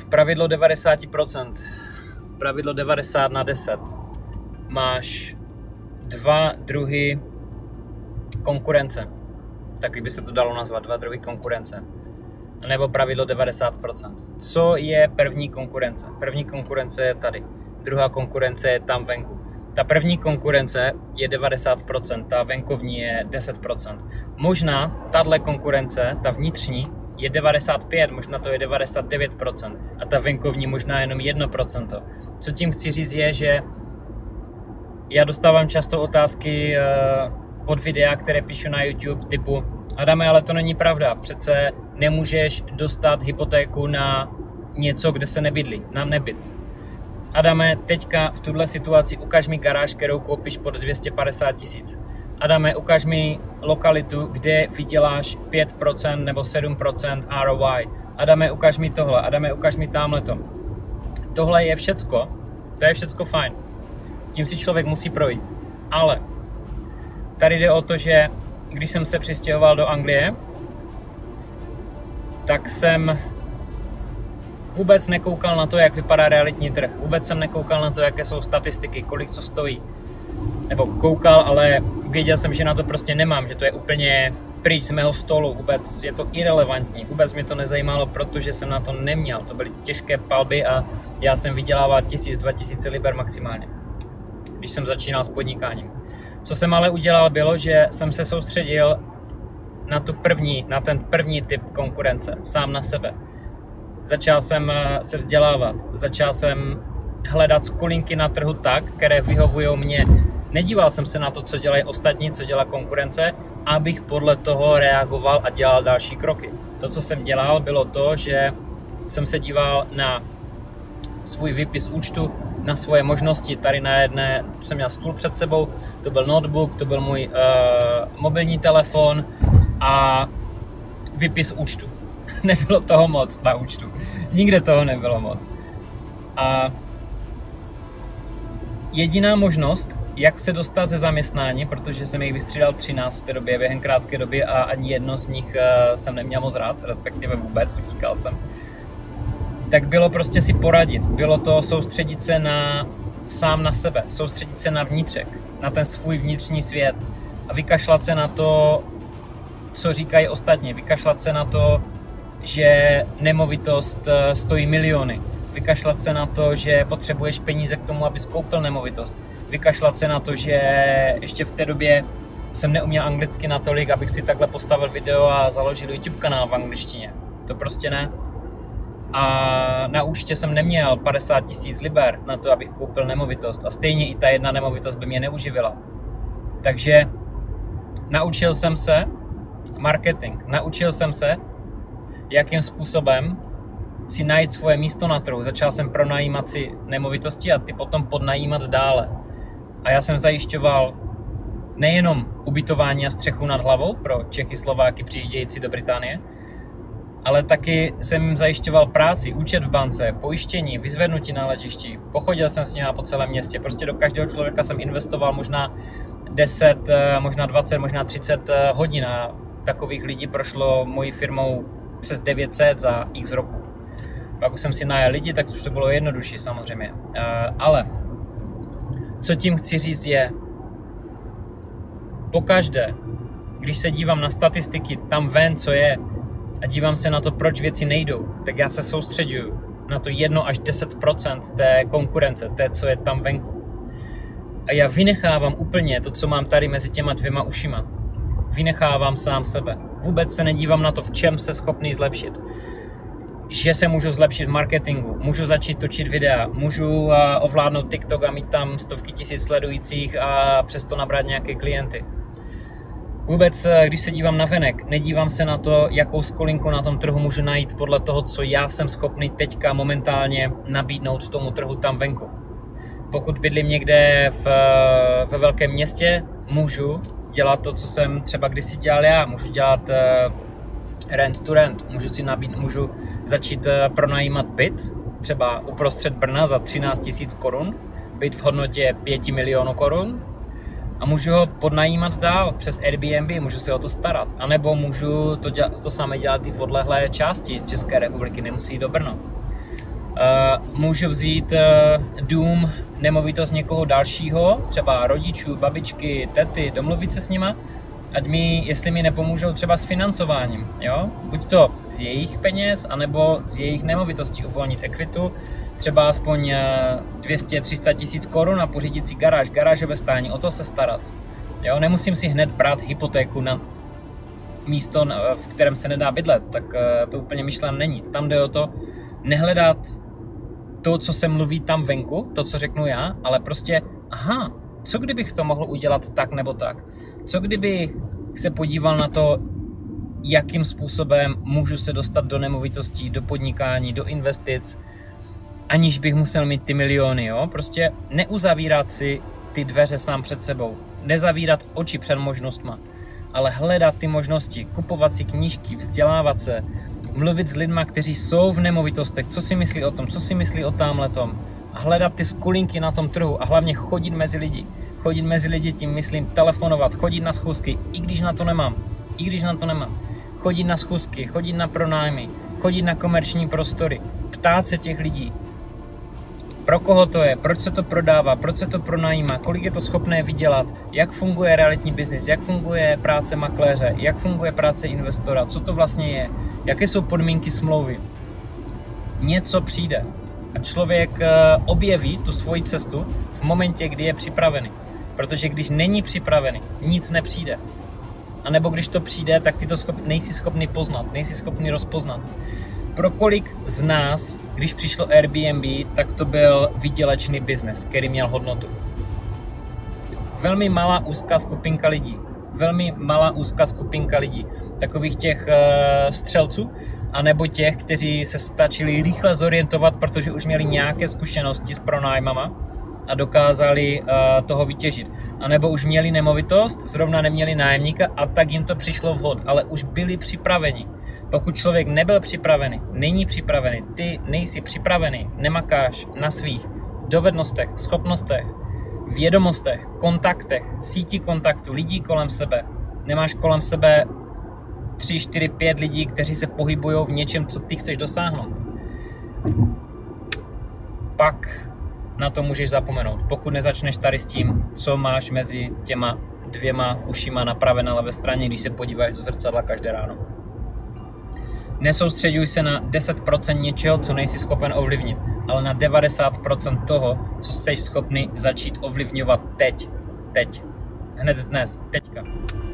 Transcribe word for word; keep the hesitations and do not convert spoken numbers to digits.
pravidlo devadesát procent, pravidlo devadesát na deset. Máš dva druhy konkurence, taky by se to dalo nazvat, dva druhy konkurence. Nebo pravidlo devadesát procent. Co je první konkurence? První konkurence je tady, druhá konkurence je tam venku. Ta první konkurence je devadesát procent, ta venkovní je deset procent. Možná tahle konkurence, ta vnitřní, je devadesát pět, možná to je devadesát devět procent a ta venkovní možná jenom jedno procento. Co tím chci říct je, že já dostávám často otázky pod videa, které píšu na YouTube typu Adame, ale to není pravda, přece nemůžeš dostat hypotéku na něco, kde se nebydlí, na nebyt. Adame, teďka v tuhle situaci ukaž mi garáž, kterou koupíš pod dvě stě padesát tisíc. Adame, ukaž mi lokalitu, kde vyděláš pět procent nebo sedm procent R O I. Adame, ukaž mi tohle, Adame, ukaž mi tamhleto. Tohle je všecko, to je všecko fajn. Tím si člověk musí projít. Ale tady jde o to, že když jsem se přistěhoval do Anglie, tak jsem vůbec nekoukal na to, jak vypadá realitní trh. Vůbec jsem nekoukal na to, jaké jsou statistiky, kolik co stojí. Nebo koukal, ale věděl jsem, že na to prostě nemám, že to je úplně pryč z mého stolu. Vůbec je to irelevantní. Vůbec mě to nezajímalo, protože jsem na to neměl. To byly těžké palby a já jsem vydělával tisíc, dva tisíce liber maximálně, když jsem začínal s podnikáním. Co jsem ale udělal bylo, že jsem se soustředil na tu první, na ten první typ konkurence, sám na sebe. Začal jsem se vzdělávat, začal jsem hledat skulinky na trhu tak, které vyhovují mě. Nedíval jsem se na to, co dělají ostatní, co dělá konkurence, abych podle toho reagoval a dělal další kroky. To, co jsem dělal, bylo to, že jsem se díval na svůj výpis účtu, na svoje možnosti. Tady na jedné jsem měl stůl před sebou, to byl notebook, to byl můj uh, mobilní telefon a výpis účtu. Nebylo toho moc na účtu. Nikde toho nebylo moc. A jediná možnost, jak se dostat ze zaměstnání, protože jsem jich vystřídal třináct v té době, během krátké doby a ani jedno z nich uh, jsem neměl moc rád, respektive vůbec, utíkal jsem. Tak bylo prostě si poradit. Bylo to soustředit se na sám na sebe, soustředit se na vnitřek, na ten svůj vnitřní svět a vykašlat se na to, co říkají ostatní. Vykašlat se na to, že nemovitost stojí miliony. Vykašlat se na to, že potřebuješ peníze k tomu, abys koupil nemovitost. Vykašlat se na to, že ještě v té době jsem neuměl anglicky natolik, abych si takhle postavil video a založil YouTube kanál v angličtině. To prostě ne. A na účtě jsem neměl padesát tisíc liber na to, abych koupil nemovitost. A stejně i ta jedna nemovitost by mě neuživila. Takže naučil jsem se marketing. Naučil jsem se, jakým způsobem si najít svoje místo na trhu. Začal jsem pronajímat si nemovitosti a ty potom podnajímat dále. A já jsem zajišťoval nejenom ubytování a střechu nad hlavou pro Čechy, Slováky přijíždějící do Británie, ale taky jsem jim zajišťoval práci, účet v bance, pojištění, vyzvednutí na letišti. Pochodil jsem s nimi po celém městě. Prostě do každého člověka jsem investoval možná deset, možná dvacet, možná třicet hodin. A takových lidí prošlo mojí firmou přes devět set za x roku. Pak už jsem si najel lidi, tak už to bylo jednodušší samozřejmě. Ale co tím chci říct je, pokaždé, když se dívám na statistiky tam ven, co je, a dívám se na to, proč věci nejdou, tak já se soustředuju na to jedno až deset procent té konkurence, té, co je tam venku. A já vynechávám úplně to, co mám tady mezi těma dvěma ušima. Vynechávám sám sebe. Vůbec se nedívám na to, v čem se schopný zlepšit. Že se můžu zlepšit v marketingu, můžu začít točit videa, můžu ovládnout TikTok a mít tam stovky tisíc sledujících a přesto nabrat nějaké klienty. Vůbec, když se dívám na venek, nedívám se na to, jakou skolinku na tom trhu můžu najít podle toho, co já jsem schopný teďka momentálně nabídnout tomu trhu tam venku. Pokud bydlím někde v, ve velkém městě, můžu dělat to, co jsem třeba kdysi dělal já. Můžu dělat rent to rent, můžu si nabít, můžu začít pronajímat byt, třeba uprostřed Brna za třináct tisíc korun, byt v hodnotě pět milionů korun, a můžu ho podnajímat dál přes Airbnb, můžu se o to starat. A nebo můžu to, dělat, to samé dělat i v odlehlé části České republiky, nemusí jít do Brna. Uh, můžu vzít uh, dům, nemovitost někoho dalšího, třeba rodičů, babičky, tety, domluvit se s nima, ať mi, jestli mi nepomůžou třeba s financováním, jo? Buď to z jejich peněz, anebo z jejich nemovitostí uvolnit ekvitu, třeba aspoň dvě stě tři sta tisíc korun a pořídit si garáž, garážové stání, o to se starat. Jo? Nemusím si hned brát hypotéku na místo, v kterém se nedá bydlet, tak to úplně myšleno není. Tam jde o to nehledat to, co se mluví tam venku, to, co řeknu já, ale prostě, aha, co kdybych to mohl udělat tak nebo tak? Co kdyby se podíval na to, jakým způsobem můžu se dostat do nemovitostí, do podnikání, do investic, aniž bych musel mít ty miliony, jo? Prostě neuzavírat si ty dveře sám před sebou, nezavírat oči před možnostma, ale hledat ty možnosti, kupovat si knížky, vzdělávat se, mluvit s lidma, kteří jsou v nemovitostech, co si myslí o tom, co si myslí o támhletom, a hledat ty skulinky na tom trhu a hlavně chodit mezi lidi. Chodit mezi lidi, tím myslím telefonovat, chodit na schůzky, i když na to nemám, i když na to nemám. Chodit na schůzky, chodit na pronájmy, chodit na komerční prostory, ptát se těch lidí, pro koho to je, proč se to prodává, proč se to pronajímá, kolik je to schopné vydělat, jak funguje realitní biznis, jak funguje práce makléře, jak funguje práce investora, co to vlastně je, jaké jsou podmínky smlouvy. Něco přijde a člověk objeví tu svoji cestu v momentě, kdy je připravený. Protože když není připravený, nic nepřijde. A nebo když to přijde, tak ty to schop, nejsi schopný poznat, nejsi schopný rozpoznat. Pro kolik z nás, když přišlo Airbnb, tak to byl výdělečný biznes, který měl hodnotu. Velmi malá úzká skupinka lidí, velmi malá úzká skupinka lidí, takových těch uh, střelců, anebo těch, kteří se stačili rychle zorientovat, protože už měli nějaké zkušenosti s pronájmama a dokázali uh, toho vytěžit. A nebo už měli nemovitost, zrovna neměli nájemníka a tak jim to přišlo vhod, ale už byli připraveni. Pokud člověk nebyl připravený, není připravený, ty nejsi připravený, nemakáš na svých dovednostech, schopnostech, vědomostech, kontaktech, síti kontaktů, lidí kolem sebe, nemáš kolem sebe tři, čtyři, pět lidí, kteří se pohybují v něčem, co ty chceš dosáhnout, pak na to můžeš zapomenout, pokud nezačneš tady s tím, co máš mezi těma dvěma ušima na pravé na levé straně, když se podíváš do zrcadla každé ráno. Nesoustřeďuj se na deset procent něčeho, co nejsi schopen ovlivnit, ale na devadesát procent toho, co jsi schopný začít ovlivňovat teď. Teď. Hned dnes. Teďka.